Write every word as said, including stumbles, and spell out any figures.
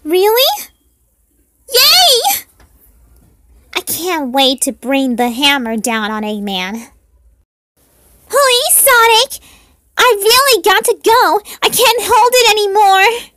Really? Yay! I can't wait to bring the hammer down on Eggman. Please, Sonic! I really got to go! I can't hold it anymore!